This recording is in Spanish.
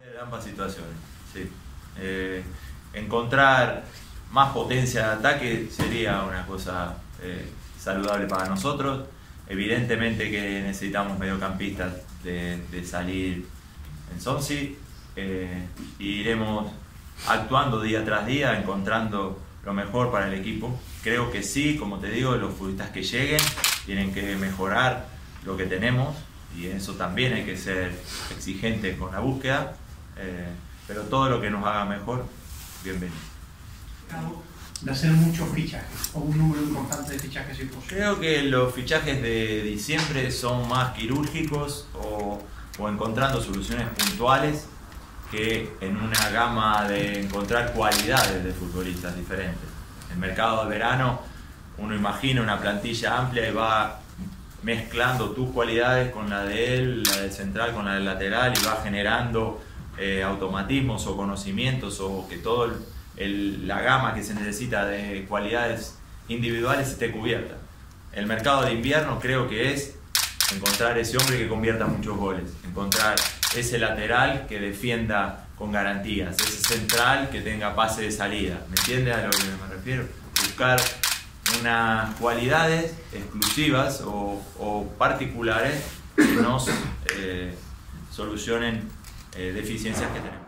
De ambas situaciones, sí. Encontrar más potencia de ataque sería una cosa saludable para nosotros. Evidentemente que necesitamos mediocampistas de salir en Sonsi. Iremos actuando día tras día, encontrando lo mejor para el equipo. Creo que sí, como te digo, los futbolistas que lleguen tienen que mejorar lo que tenemos, y en eso también hay que ser exigente con la búsqueda, pero todo lo que nos haga mejor, bienvenido. De hacer muchos fichajes o un número importante de fichajes si posible. Creo que los fichajes de diciembre son más quirúrgicos o encontrando soluciones puntuales que en una gama de encontrar cualidades de futbolistas diferentes. En el mercado de verano uno imagina una plantilla amplia y va mezclando tus cualidades con la de él, la del central con la del lateral, y va generando automatismos o conocimientos, o que toda la gama que se necesita de cualidades individuales esté cubierta. El mercado de invierno creo que es encontrar ese hombre que convierta muchos goles, encontrar ese lateral que defienda con garantías, ese central que tenga pase de salida. ¿Me entiendes a lo que me refiero? Buscar unas cualidades exclusivas o particulares que nos solucionen deficiencias que tenemos.